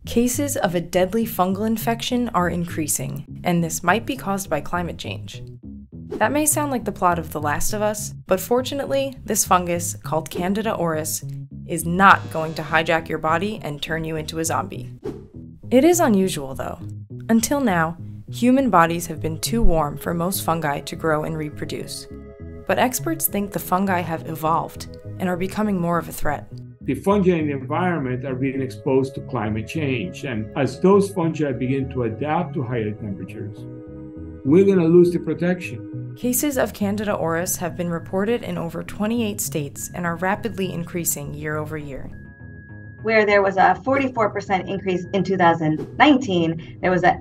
Cases of a deadly fungal infection are increasing, and this might be caused by climate change. That may sound like the plot of The Last of Us, but fortunately, this fungus, called Candida auris, is not going to hijack your body and turn you into a zombie. It is unusual, though. Until now, human bodies have been too warm for most fungi to grow and reproduce. But experts think the fungi have evolved and are becoming more of a threat. The fungi in the environment are being exposed to climate change, and as those fungi begin to adapt to higher temperatures, we're going to lose the protection. Cases of Candida auris have been reported in over 28 states and are rapidly increasing year over year. Where there was a 44% increase in 2019, there was a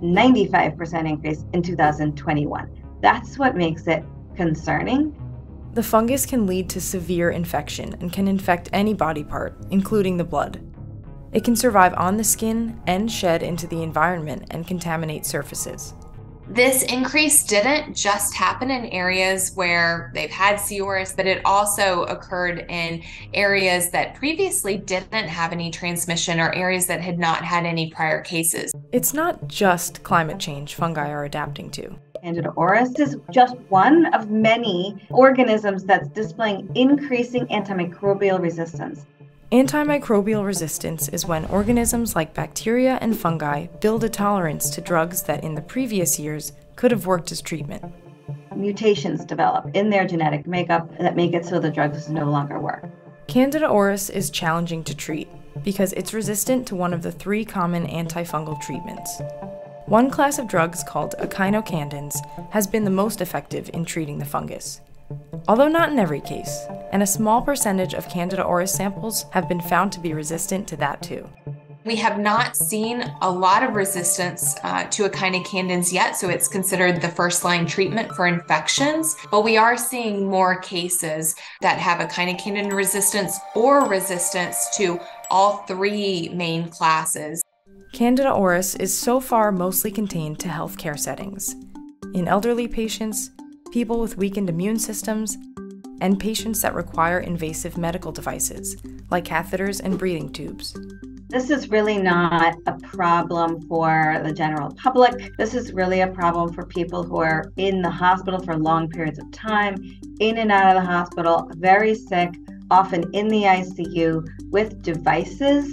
95% increase in 2021. That's what makes it concerning. The fungus can lead to severe infection and can infect any body part, including the blood. It can survive on the skin and shed into the environment and contaminate surfaces. This increase didn't just happen in areas where they've had C. auris, but it also occurred in areas that previously didn't have any transmission or areas that had not had any prior cases. It's not just climate change fungi are adapting to. Candida auris is just one of many organisms that's displaying increasing antimicrobial resistance. Antimicrobial resistance is when organisms like bacteria and fungi build a tolerance to drugs that in the previous years could have worked as treatment. Mutations develop in their genetic makeup that make it so the drugs no longer work. Candida auris is challenging to treat because it's resistant to one of the 3 common antifungal treatments. One class of drugs called echinocandins has been the most effective in treating the fungus. Although not in every case, and a small percentage of Candida auris samples have been found to be resistant to that too. We have not seen a lot of resistance to echinocandins yet, so it's considered the first-line treatment for infections, but we are seeing more cases that have echinocandin resistance or resistance to all 3 main classes. Candida auris is so far mostly contained to healthcare settings, in elderly patients, people with weakened immune systems, and patients that require invasive medical devices, like catheters and breathing tubes. This is really not a problem for the general public. This is really a problem for people who are in the hospital for long periods of time, in and out of the hospital, very sick, often in the ICU, with devices.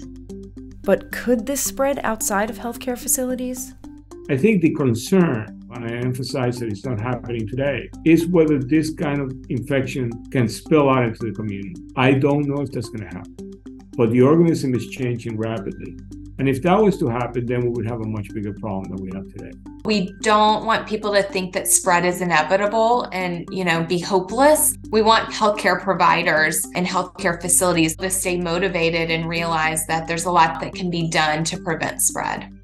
But could this spread outside of healthcare facilities? I think the concern, and I emphasize that it's not happening today, is whether this kind of infection can spill out into the community. I don't know if that's going to happen, but the organism is changing rapidly. And if that was to happen, then we would have a much bigger problem than we have today. We don't want people to think that spread is inevitable and, be hopeless. We want healthcare providers and healthcare facilities to stay motivated and realize that there's a lot that can be done to prevent spread.